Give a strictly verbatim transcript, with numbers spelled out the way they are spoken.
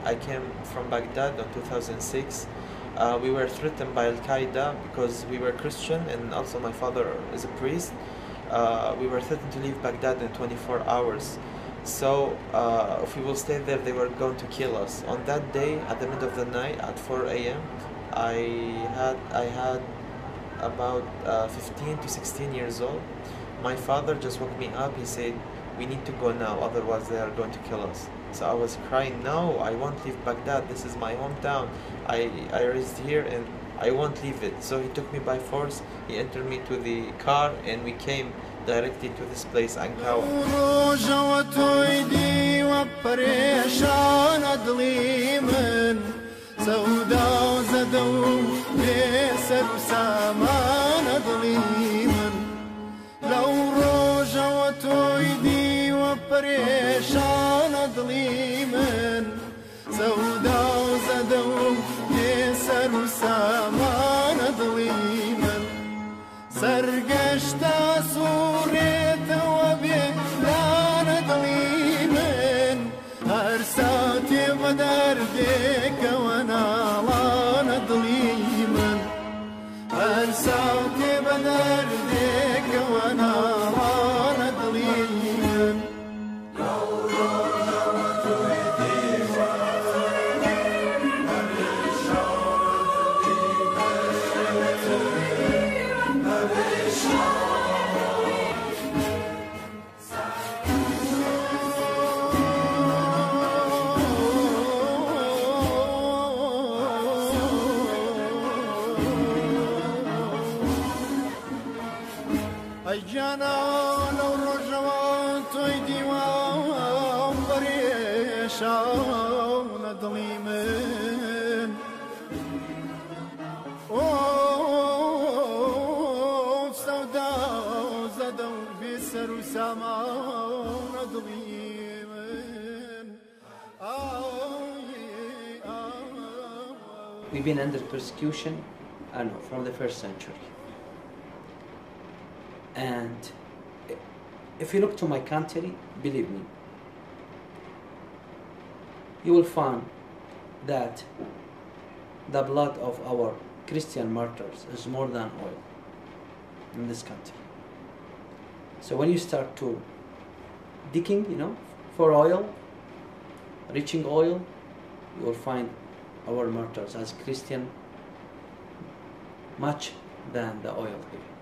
I came from Baghdad in two thousand six. Uh, we were threatened by Al-Qaeda because we were Christian, and also my father is a priest. Uh, we were threatened to leave Baghdad in twenty-four hours. So uh, if we will stay there, they were going to kill us. On that day, at the middle of the night, at four A M, I had I had about uh, fifteen to sixteen years old. My father just woke me up. He said, "We need to go now, otherwise they are going to kill us." So I was crying, "No, I won't leave Baghdad. This is my hometown. I, I raised here and I won't leave it." So he took me by force. He entered me to the car and we came directly to this place, Ankawa. پریشان ظلیمن سودا زدو سر و سامان ظلیمن سرگشتا سوریت و بیلان ظلیمن هر ساتی بدردک و نالان ظلیمن هر ساتی بدردک و نالان ظلیمن جانا لو رجوان توي ديوان بريشان ظليمن اوه سودا زدو بسر وسامان ظليمن. We've been under persecution, I know, from the first century. And if you look to my country, believe me, you will find that the blood of our Christian martyrs is more than oil in this country. So when you start to digging, you know, for oil, reaching oil, you will find our martyrs as Christian much than the oil here.